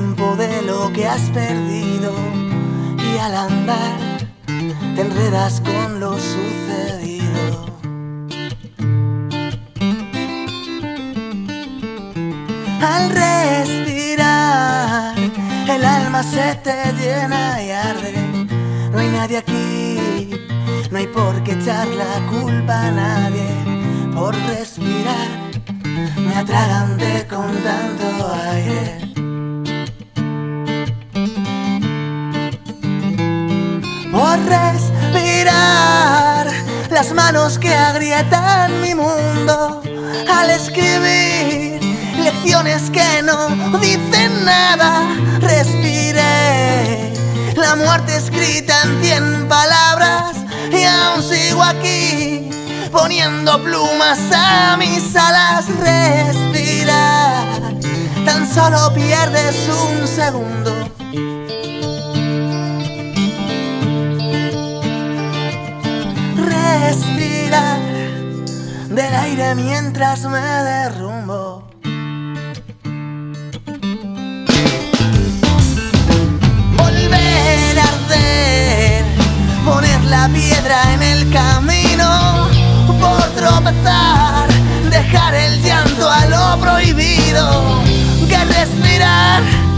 tiempo de lo que has perdido y al andar te enredas con lo sucedido. Al respirar el alma se te llena y arde. No hay nadie aquí, no hay por qué echar la culpa a nadie. Por respirar me atragante con tanto aire. Por respirar las manos que agrietan mi mundo. Al escribir lecciones que no dicen nada. Respiré la muerte escrita en 100 palabras y aún sigo aquí poniendo plumas a mis alas. Respirar, tan solo pierdes un segundo. Respirar del aire mientras me derrumbo. Volver a arder, poner la piedra en el camino. Por tropezar, dejar el llanto a lo prohibido. Que respirar